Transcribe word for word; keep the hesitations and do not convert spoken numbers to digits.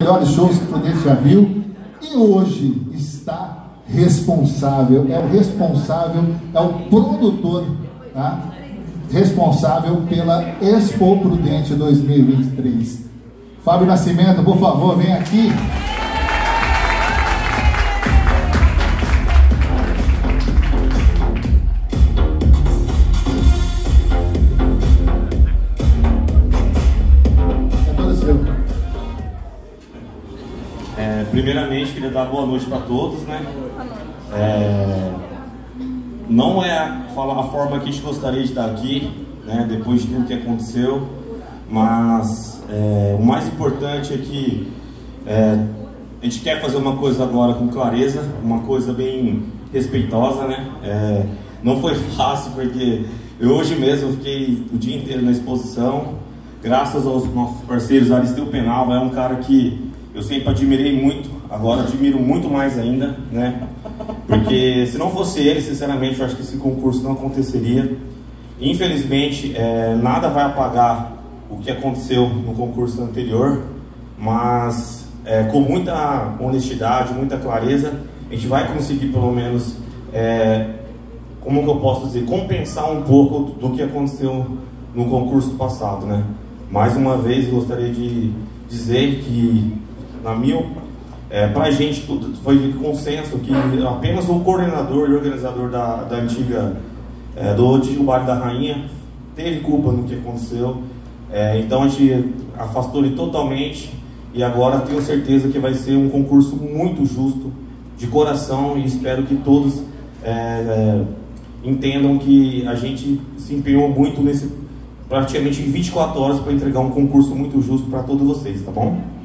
melhores shows que o Prudente já viu. E hoje está responsável, é o responsável, é o produtor, tá? Responsável pela Expo Prudente dois mil e vinte e três. Fábio Nascimento, por favor, vem aqui. É, primeiramente, queria dar boa noite para todos, né? É, não é a, a forma que a gente gostaria de estar aqui, né? Depois de tudo que aconteceu, mas é, o mais importante é que é, a gente quer fazer uma coisa agora com clareza, uma coisa bem respeitosa, né? É, não foi fácil, porque eu hoje mesmo fiquei o dia inteiro na exposição, graças aos nossos parceiros. Aristeu Penalva é um cara que eu sempre admirei muito, agora admiro muito mais ainda, né? Porque se não fosse ele, sinceramente, eu acho que esse concurso não aconteceria. Infelizmente, é, nada vai apagar o que aconteceu no concurso anterior, mas é, com muita honestidade, muita clareza, a gente vai conseguir pelo menos, é, como que eu posso dizer, compensar um pouco do que aconteceu no concurso passado, né? Mais uma vez, eu gostaria de dizer que, na minha, é, para a gente tudo foi consenso que apenas o coordenador e organizador da, da antiga, é, do antigo Baile da Rainha teve culpa no que aconteceu, é, então a gente afastou ele totalmente e agora tenho certeza que vai ser um concurso muito justo, de coração, e espero que todos é, é, entendam que a gente se empenhou muito nesse, praticamente em vinte e quatro horas, para entregar um concurso muito justo para todos vocês, tá bom?